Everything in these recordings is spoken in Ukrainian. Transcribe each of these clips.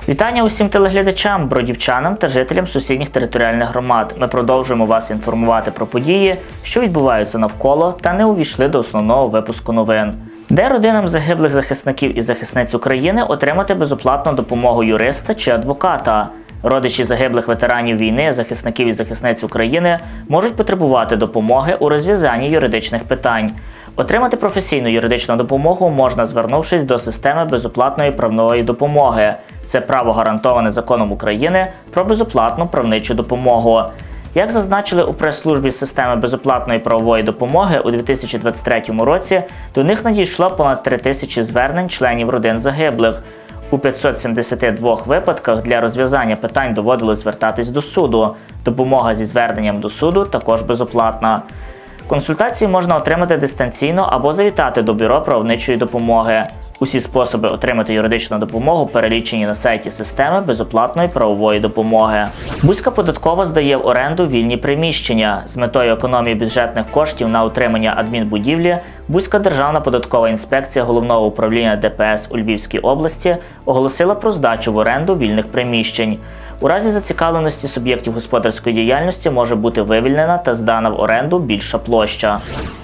Вітання усім телеглядачам, бродівчанам та жителям сусідніх територіальних громад. Ми продовжуємо вас інформувати про події, що відбуваються навколо та не увійшли до основного випуску новин. Де родинам загиблих захисників і захисниць України отримати безоплатну допомогу юриста чи адвоката? Родичі загиблих ветеранів війни, захисників і захисниць України можуть потребувати допомоги у розв'язанні юридичних питань. Отримати професійну юридичну допомогу можна, звернувшись до системи безоплатної правової допомоги. Це право гарантоване Законом України про безоплатну правничу допомогу. Як зазначили у прес-службі системи безоплатної правової допомоги, у 2023 році до них надійшло понад 3000 звернень членів родин загиблих. У 572 випадках для розв'язання питань доводилось звертатись до суду. Допомога зі зверненням до суду також безоплатна. Консультації можна отримати дистанційно або завітати до бюро правничої допомоги. Усі способи отримати юридичну допомогу перелічені на сайті системи безоплатної правової допомоги. Буська податкова здає в оренду вільні приміщення. З метою економії бюджетних коштів на утримання адмінбудівлі Буська Державна податкова інспекція Головного управління ДПС у Львівській області оголосила про здачу в оренду вільних приміщень. У разі зацікавленості суб'єктів господарської діяльності може бути вивільнена та здана в оренду більша площа.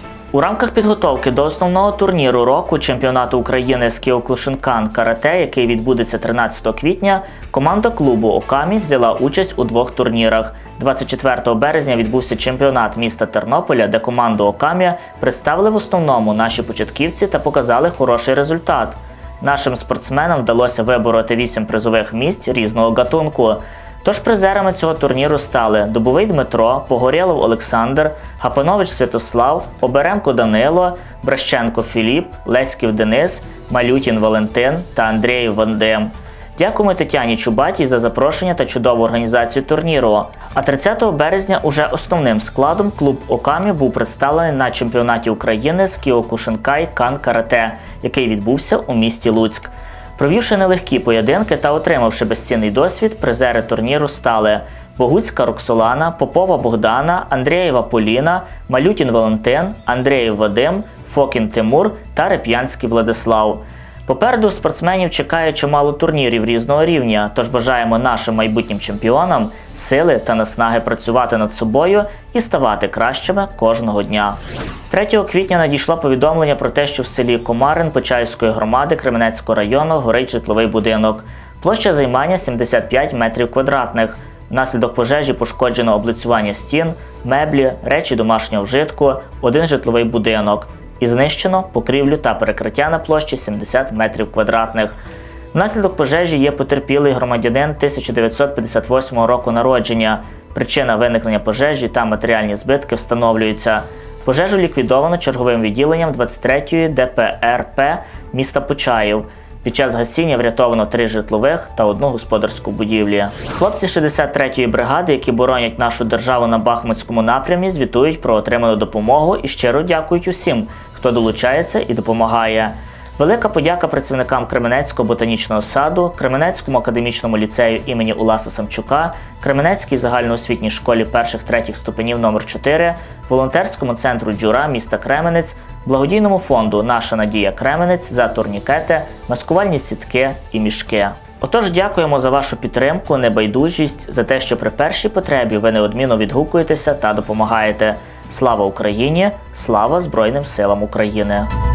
У рамках підготовки до основного турніру року чемпіонату України з Кіокушинкан карате, який відбудеться 13 квітня, команда клубу «Окамі» взяла участь у двох турнірах. 24 березня відбувся чемпіонат міста Тернополя, де команду «Окамі» представили в основному наші початківці та показали хороший результат. Нашим спортсменам вдалося вибороти 8 призових місць різного гатунку. Тож призерами цього турніру стали Дубовий Дмитро, Погорєлов Олександр, Гапанович Святослав, Оберемко Данило, Бращенко Філіп, Леськів Денис, Малютін Валентин та Андрієв Вадим. Дякуємо Тетяні Чубатій за запрошення та чудову організацію турніру. А 30 березня уже основним складом клуб «Окамі» був представлений на чемпіонаті України з Кіокушинкай Кан карате, який відбувся у місті Луцьк. Провівши нелегкі поєдинки та отримавши безцінний досвід, призери турніру стали Богуцька Роксолана, Попова Богдана, Андрієва Поліна, Малютін Валентин, Андрієв Вадим, Фокін Тимур та Реп'янський Владислав. Попереду спортсменів чекає чимало турнірів різного рівня, тож бажаємо нашим майбутнім чемпіонам сили та наснаги працювати над собою і ставати кращими кожного дня. 3 квітня надійшло повідомлення про те, що в селі Комарин Почаївської громади Кременецького району горить житловий будинок. Площа займання 75 метрів квадратних. Внаслідок пожежі пошкоджено облицювання стін, меблі, речі домашнього вжитку, один житловий будинок. І знищено покрівлю та перекриття на площі 70 метрів квадратних. Внаслідок пожежі є потерпілий громадянин 1958 року народження. Причина виникнення пожежі та матеріальні збитки встановлюються. Пожежу ліквідовано черговим відділенням 23-ї ДПРП міста Почаїв. Під час гасіння врятовано 3 житлових та 1 господарську будівлі. Хлопці 63-ї бригади, які боронять нашу державу на Бахмутському напрямі, звітують про отриману допомогу і щиро дякують усім, хто долучається і допомагає. Велика подяка працівникам Кременецького ботанічного саду, Кременецькому академічному ліцею імені Уласа Самчука, Кременецькій загальноосвітній школі 1-3 ступенів номер 4, волонтерському центру «Джура» міста Кременець, благодійному фонду «Наша надія Кременець» за турнікети, маскувальні сітки і мішки. Отож, дякуємо за вашу підтримку, небайдужість, за те, що при першій потребі ви неодмінно відгукуєтеся та допомагаєте. Слава Україні! Слава Збройним силам України!